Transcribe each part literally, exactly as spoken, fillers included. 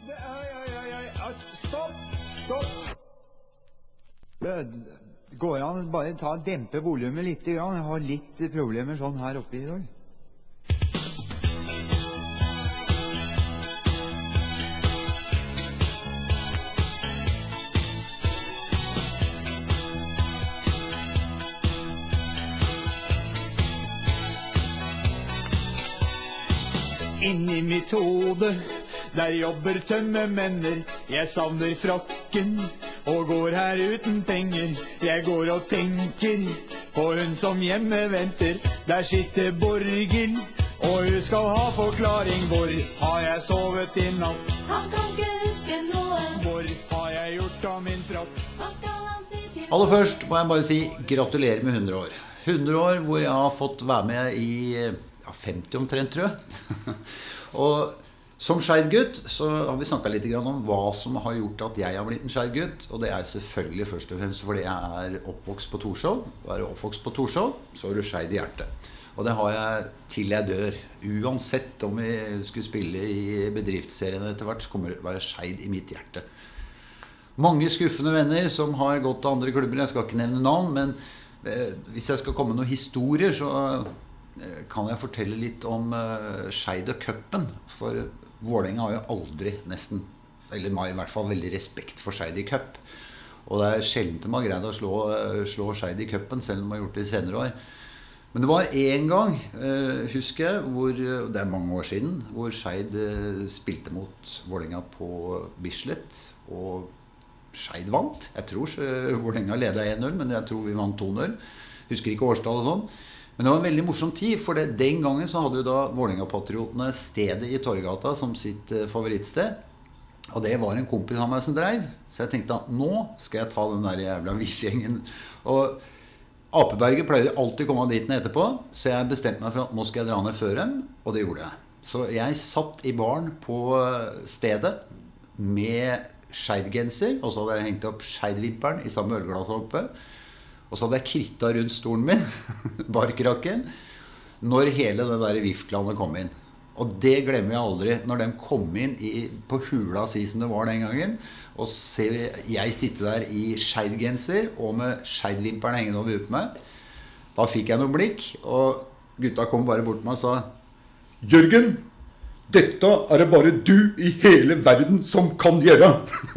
Det, oi, oi, oi, oi. Altså, stopp! Stopp! Det går an bare ta dempe volumet litt. Grann. Jeg har litt problemer sånn her oppe i dag. Inni mitt hode, der jobber tømmermenner. Jeg savner frakken og går her uten penger. Jeg går og tenker på hun som hjemme venter. Der sitter Borghild, og hun skal ha forklaring. Hvor har jeg sovet i natt? Han kan ikke huske noe. Hvor har jeg gjort av min frakk? Hva skal han si til? Aller først må jeg bare si gratulerer med hundre år. hundre år hvor jeg har fått være med i ja, femti omtrent, tror jeg. Og som Skeid-gutt så har vi snakket litt om hva som har gjort at jeg har blitt en Skeid-gutt. Og det er selvfølgelig først og fremst fordi jeg er oppvokst på Torshov. Og er du oppvokst på Torshov, så er du Skeid i hjertet. Og det har jeg til jeg dør. Uansett om vi skulle spille i bedriftsserien etter hvert, så kommer det å være Skeid i mitt hjerte. Mange skuffende venner som har gått til andre klubber. Jeg skal ikke nevne navn, men eh, hvis jeg skal komme med noen historier, så eh, kan jeg fortelle litt om eh, Skeid og cupen. For Vålerenga har jo aldri nesten, eller meg i hvert fall, veldig respekt for Skeid i cup. Og det er sjelden de har greid å slå, slå Skeid i cupen, selv om de har gjort det i senere år. Men det var en gang, eh, husker jeg, hvor, det er mange år siden, hvor Skeid eh, spilte mot Vålerenga på Bislett, og Skeid vant. Jeg tror Vålerenga ledet en null, men jeg tror vi vant to null. Husker ikke årstall og sånn. Men det var en veldig morsom tid, for det, den gangen så hadde jo da Vålerenga-patriotene stedet i Torgata som sitt eh, favorittsted. Og det var en kompis av meg som drev. Så jeg tenkte at nå skal jeg ta den der jævla Viff-gjengen. Og Apeberget pleide alltid å komme dit ned etterpå, så jeg bestemte meg for at nå skal jeg dra ned før dem, og det gjorde jeg. Så jeg satt i baren på stedet med Skeid-genser, og så hadde jeg hengt opp Skeid-vimperen i samme ølglasset oppe. Og så hadde jeg krittet rundt stolen min, barkrakken, når hele det der Viff-klanet kom inn. Og det glemmer jeg aldri, når de kom inn i, på hula si som det var den gangen, og se, jeg sitter der i Skeid-genser, og med Skeid-vimperen hengende over ut meg. Da fikk jeg noen blikk, og gutta kom bare bort til meg og sa, «Jørgen, dette er det bare du i hele verden som kan gjøre!»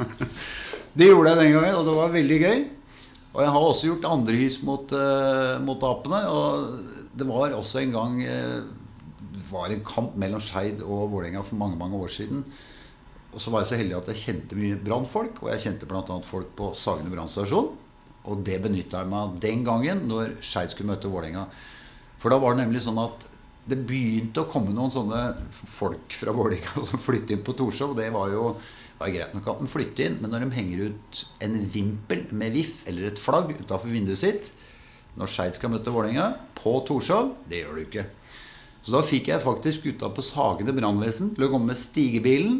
Det gjorde jeg den gangen, og det var veldig gøy. Og jeg har også gjort andre hys mot, uh, mot apene, og det var også en gang uh, var en kamp mellom Skeid og Vålerenga for mange, mange år siden. Og så var jeg så heldig at jeg kjente mye brannfolk, og jeg kjente blant annet folk på Sagene brannstasjon. Og det benyttet jeg meg den gangen når Skeid skulle møte Vålerenga. For da var det nemlig sånn at det begynte å komme noen sånne folk fra Vålerenga som flyttet inn på Torshov, og det var jo det var greit nok at de flytter inn, men når de henger ut en vimpel med Viff eller et flagg utenfor vinduet sitt, når Skeid skal møte Vålerenga på Torshov, det gjør du ikke. Så da fikk jeg faktisk gutta på Sagene brannvesen til å komme med stigebilen,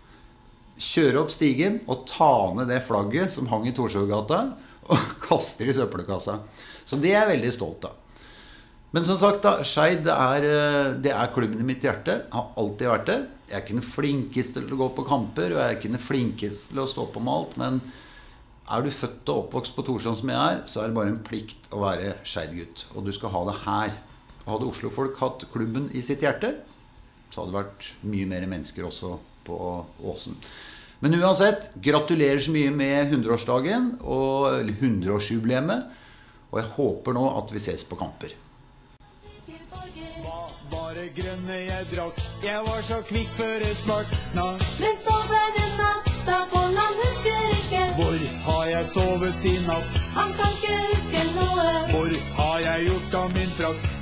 kjøre opp stigen og ta ned det flagget som hang i Torshovgata, og kaste det i søppelkassa. Så det er jeg veldig stolt av. Men som sagt da, Skeid er, det er klubben i mitt hjerte, har alltid vært det. Jeg er ikke den flinkeste til å gå på kamper, og jeg er ikke den flinkeste til å stå på med alt, men er du født og oppvokst på Torshov som jeg er, så er det bare en plikt å være Skeid-gutt, og du skal ha det her. Hadde Oslo-folk hatt klubben i sitt hjerte, så hadde det vært mye mer mennesker også på Åsen. Men uansett, gratulerer så mye med hundreårsdagen, og hundreårsjubileet, og jeg håper nå at vi ses på kamper. Bare grønne jeg drakk, jeg var så kvikk før et svartna. Men så ble det natta, for han husker ikke. Hvor har jeg sovet i natt? Han kan ikke huske noe. Hvor har jeg gjort av min frakk?